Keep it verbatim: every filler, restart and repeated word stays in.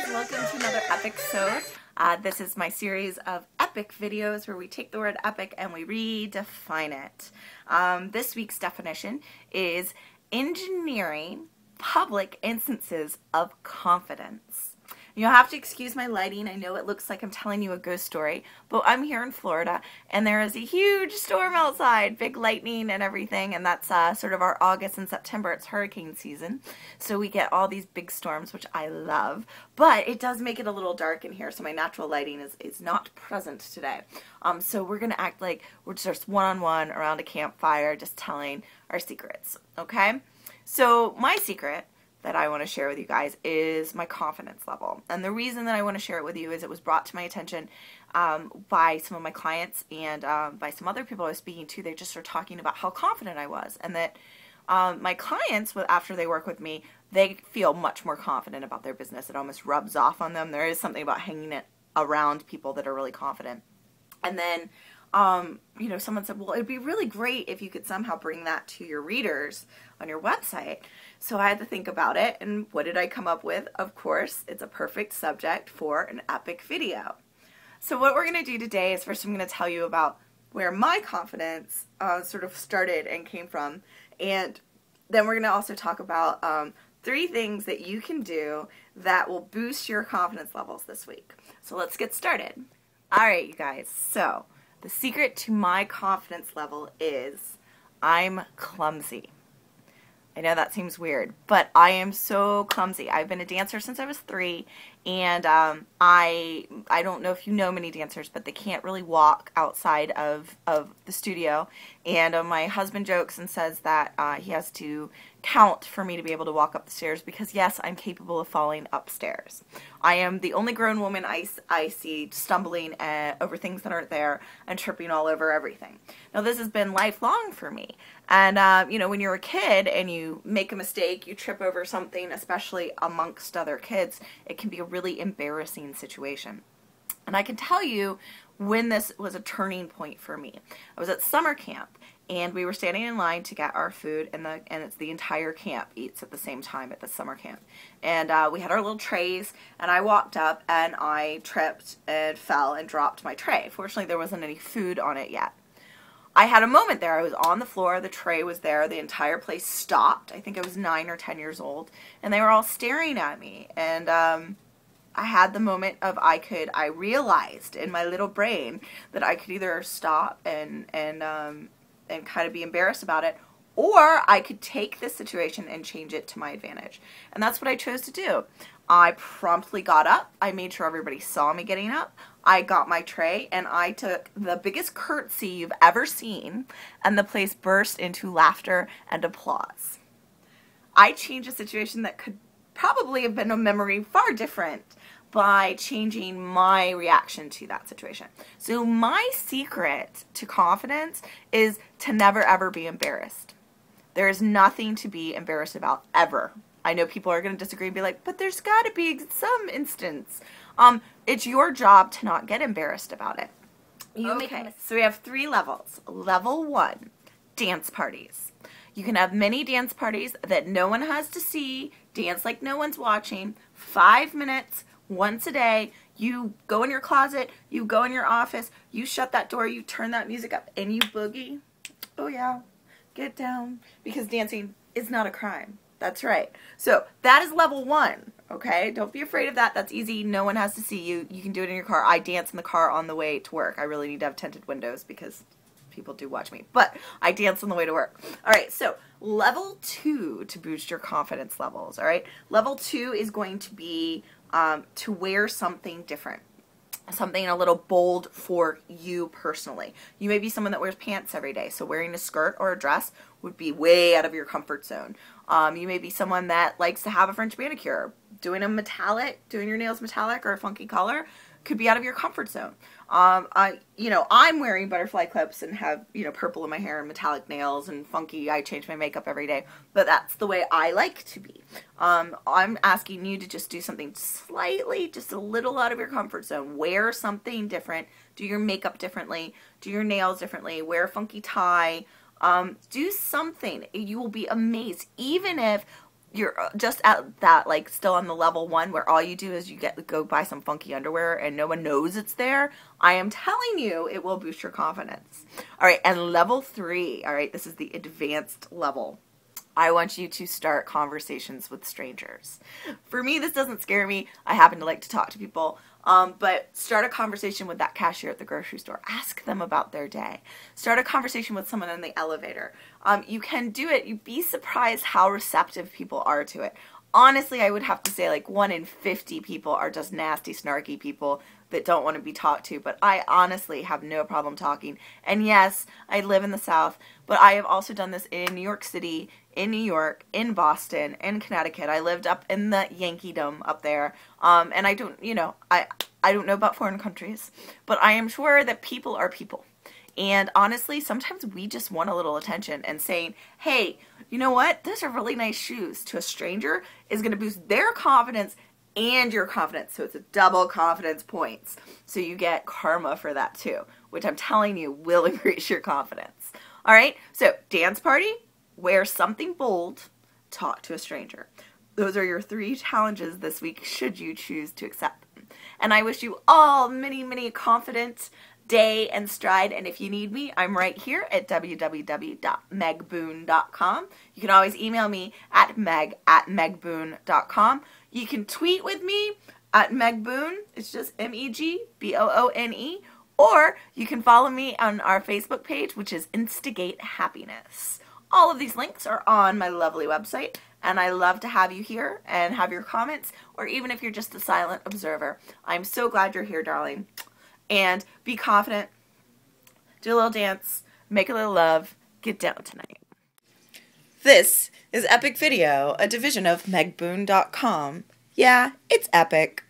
welcome to another episode. Uh, this is my series of epic videos where we take the word epic and we redefine it. Um, this week's definition is engineering public instances of confidence. You'll have to excuse my lighting. I know it looks like I'm telling you a ghost story, but I'm here in Florida and there is a huge storm outside, big lightning and everything, and that's uh, sort of our August and September. It's hurricane season, so we get all these big storms, which I love, but it does make it a little dark in here, so my natural lighting is, is not present today. Um, so we're going to act like we're just one-on-one around a campfire just telling our secrets, okay? So my secret that I want to share with you guys is my confidence level. And the reason that I want to share it with you is it was brought to my attention um, by some of my clients and um, by some other people I was speaking to. They just started talking about how confident I was, and that um, my clients, after they work with me, they feel much more confident about their business. It almost rubs off on them. There is something about hanging it around people that are really confident. And then Um, you know, someone said, well, it'd be really great if you could somehow bring that to your readers on your website. So I had to think about it, and what did I come up with? Of course, it's a perfect subject for an epic video. So what we're going to do today is first I'm going to tell you about where my confidence uh, sort of started and came from, and then we're going to also talk about um, three things that you can do that will boost your confidence levels this week. So let's get started. All right, you guys, so the secret to my confidence level is I'm clumsy. I know that seems weird, but I am so clumsy. I've been a dancer since I was three, and um, I I don't know if you know many dancers, but they can't really walk outside of, of the studio. And uh, my husband jokes and says that uh, he has to count for me to be able to walk up the stairs because, yes, I'm capable of falling upstairs. I am the only grown woman I, I see stumbling uh, over things that aren't there and tripping all over everything. Now, this has been lifelong for me. And, uh, you know, when you're a kid and you make a mistake, you trip over something, especially amongst other kids, it can be a really embarrassing situation. And I can tell you when this was a turning point for me. I was at summer camp, and we were standing in line to get our food, and the and it's the entire camp eats at the same time at the summer camp. And uh, we had our little trays, and I walked up, and I tripped and fell and dropped my tray. Fortunately, there wasn't any food on it yet. I had a moment there. I was on the floor, the tray was there, the entire place stopped. I think I was nine or ten years old, and they were all staring at me, and um, I had the moment of I could, I realized in my little brain that I could either stop and, and, um, and kind of be embarrassed about it, or I could take this situation and change it to my advantage. And that's what I chose to do. I promptly got up. I made sure everybody saw me getting up. I got my tray, and I took the biggest curtsy you've ever seen, and the place burst into laughter and applause. I changed a situation that could probably have been a memory far different by changing my reaction to that situation. So my secret to confidence is to never ever be embarrassed. There is nothing to be embarrassed about, ever. I know people are going to disagree and be like, but there's got to be some instance. Um, it's your job to not get embarrassed about it. You okay, so we have three levels. Level one, dance parties. You can have many dance parties that no one has to see, dance like no one's watching, five minutes, once a day. You go in your closet, you go in your office, you shut that door, you turn that music up, and you boogie. Oh yeah, get down. Because dancing is not a crime. That's right. So that is level one, okay? Don't be afraid of that. That's easy. No one has to see you. You can do it in your car. I dance in the car on the way to work. I really need to have tinted windows because people do watch me. But I dance on the way to work. All right, so level two to boost your confidence levels, all right? Level two is going to be um, to wear something different. Something a little bold for you personally. You may be someone that wears pants every day, so wearing a skirt or a dress would be way out of your comfort zone. Um, you may be someone that likes to have a French manicure. Doing a metallic, doing your nails metallic or a funky color could be out of your comfort zone. Um, I, you know, I'm wearing butterfly clips and have, you know, purple in my hair and metallic nails and funky. I change my makeup every day, but that's the way I like to be. Um, I'm asking you to just do something slightly, just a little out of your comfort zone. Wear something different. Do your makeup differently. Do your nails differently. Wear a funky tie. Um, do something. You will be amazed. Even if you're just at that, like, still on the level one where all you do is you get go buy some funky underwear and no one knows it's there, I am telling you, it will boost your confidence. All right, and level three, all right, this is the advanced level. I want you to start conversations with strangers. For me, this doesn't scare me. I happen to like to talk to people. Um, but start a conversation with that cashier at the grocery store. Ask them about their day. Start a conversation with someone in the elevator. Um, you can do it. You'd be surprised how receptive people are to it. Honestly, I would have to say like one in fifty people are just nasty, snarky people that don't want to be talked to. But I honestly have no problem talking. And yes, I live in the South, but I have also done this in New York City, in New York, in Boston, in Connecticut. I lived up in the Yankeedom up there. Um, and I don't, you know, I, I don't know about foreign countries, but I am sure that people are people. And honestly, sometimes we just want a little attention, and saying, hey, you know what? Those are really nice shoes to a stranger is going to boost their confidence and your confidence. So it's a double confidence points. So you get karma for that too, which I'm telling you will increase your confidence. All right. So dance party, wear something bold, talk to a stranger. Those are your three challenges this week, should you choose to accept them. And I wish you all many, many confident day and stride. And if you need me, I'm right here at w w w dot meg boone dot com. You can always email me at meg at meg boone dot com. You can tweet with me at Meg Boone. It's just M E G B O O N E. Or you can follow me on our Facebook page, which is Instigate Happiness. All of these links are on my lovely website, and I love to have you here and have your comments, or even if you're just a silent observer. I'm so glad you're here, darling. And be confident, do a little dance, make a little love, get down tonight. This is Epic Video, a division of meg boone dot com. Yeah, it's epic.